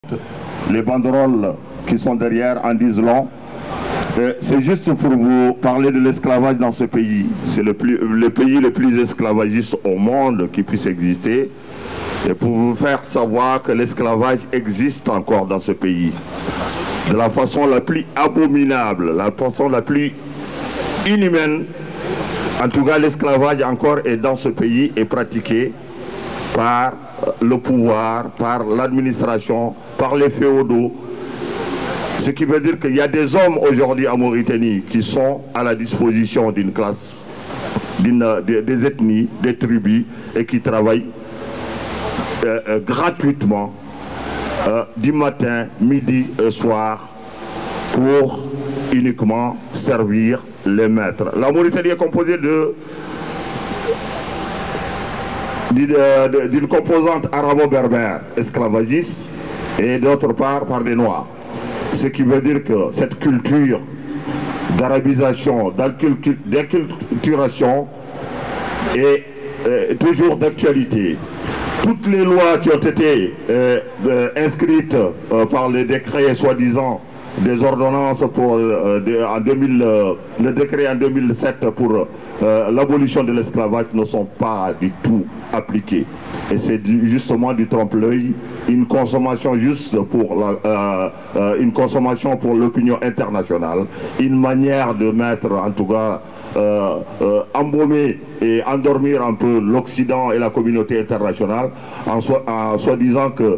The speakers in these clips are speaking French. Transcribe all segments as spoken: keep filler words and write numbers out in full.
Les banderoles qui sont derrière en disent long. C'est juste pour vous parler de l'esclavage dans ce pays. C'est le, le pays le plus esclavagiste au monde qui puisse exister. Et pour vous faire savoir que l'esclavage existe encore dans ce pays. De la façon la plus abominable, la façon la plus inhumaine. En tout cas, l'esclavage encore est dans ce pays et pratiqué par le pouvoir, par l'administration, par les féodaux. Ce qui veut dire qu'il y a des hommes aujourd'hui en Mauritanie qui sont à la disposition d'une classe, des, des ethnies, des tribus, et qui travaillent euh, euh, gratuitement euh, du matin, midi et soir pour uniquement servir les maîtres. La Mauritanie est composée de d'une composante arabo-berbère esclavagiste et d'autre part par des Noirs. Ce qui veut dire que cette culture d'arabisation, d'acculturation est euh, toujours d'actualité. Toutes les lois qui ont été euh, euh, inscrites euh, par les décrets soi-disant des ordonnances pour euh, de, en deux mille, euh, le décret en deux mille sept pour euh, l'abolition de l'esclavage ne sont pas du tout appliquées. Et c'est justement du trompe-l'œil, une consommation juste pour la, euh, euh, une consommation pour l'opinion internationale, une manière de mettre en tout cas euh, euh, embaumer et endormir un peu l'Occident et la communauté internationale en, so en soi disant que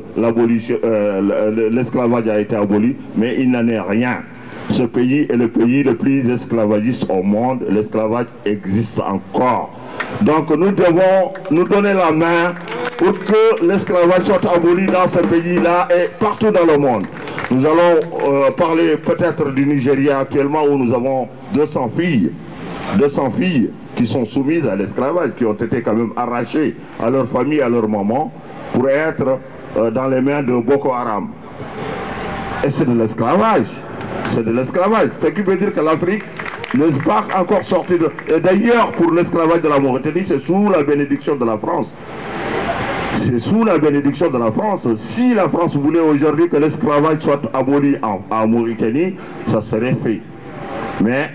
euh, l'esclavage a été aboli, mais il n'en est rien. Ce pays est le pays le plus esclavagiste au monde. L'esclavage existe encore. Donc nous devons nous donner la main pour que l'esclavage soit aboli dans ce pays-là et partout dans le monde. Nous allons euh, parler peut-être du Nigeria actuellement où nous avons deux cents filles, deux cents filles qui sont soumises à l'esclavage, qui ont été quand même arrachées à leur famille, à leur maman, pour être euh, dans les mains de Boko Haram. Et c'est de l'esclavage. C'est de l'esclavage. Ce qui veut dire que l'Afrique n'est pas encore sortie de... Et d'ailleurs, pour l'esclavage de la Mauritanie, c'est sous la bénédiction de la France. C'est sous la bénédiction de la France. Si la France voulait aujourd'hui que l'esclavage soit aboli en, en Mauritanie, ça serait fait. Mais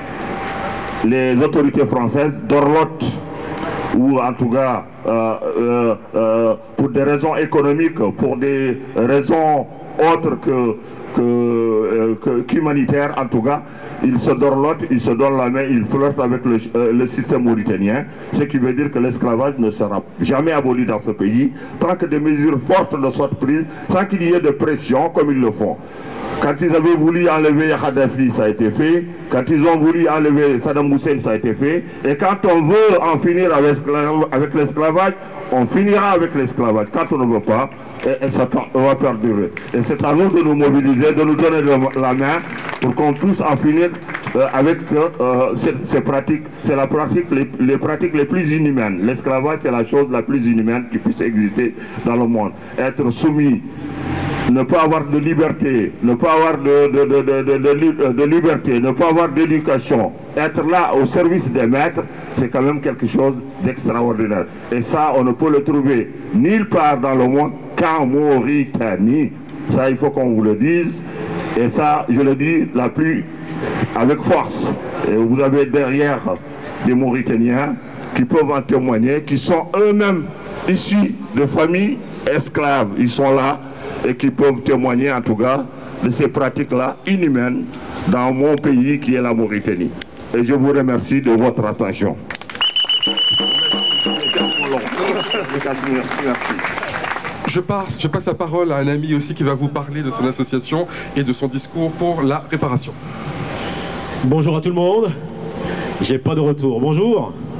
les autorités françaises dorlotent, ou en tout cas euh, euh, euh, pour des raisons économiques, pour des raisons autres que, que, euh, que, qu'humanitaires en tout cas, ils se dorlotent, ils se donnent la main, ils flirtent avec le, euh, le système mauritanien, ce qui veut dire que l'esclavage ne sera jamais aboli dans ce pays, tant que des mesures fortes ne soient prises, sans qu'il y ait de pression comme ils le font. Quand ils avaient voulu enlever Kadhafi, ça a été fait. Quand ils ont voulu enlever Saddam Hussein, ça a été fait. Et quand on veut en finir avec l'esclavage, on finira avec l'esclavage. Quand on ne veut pas, et, et ça va perdurer. Et c'est à nous de nous mobiliser, de nous donner la main pour qu'on puisse en finir euh, avec euh, ces, ces pratiques. C'est la pratique, les, les pratiques les plus inhumaines. L'esclavage, c'est la chose la plus inhumaine qui puisse exister dans le monde. Être soumis, ne pas avoir de liberté, ne pas avoir de, de, de, de, de, de, de liberté, ne pas avoir d'éducation, être là au service des maîtres, c'est quand même quelque chose d'extraordinaire. Et ça, on ne peut le trouver nulle part dans le monde qu'en Mauritanie. Ça, il faut qu'on vous le dise. Et ça, je le dis la plus avec force. Et vous avez derrière des Mauritaniens qui peuvent en témoigner, qui sont eux-mêmes issus de familles esclaves. Ils sont là et qui peuvent témoigner en tout cas de ces pratiques-là inhumaines dans mon pays qui est la Mauritanie. Et je vous remercie de votre attention. Je passe, je passe la parole à un ami aussi qui va vous parler de son association et de son discours pour la réparation. Bonjour à tout le monde. J'ai pas de retour. Bonjour.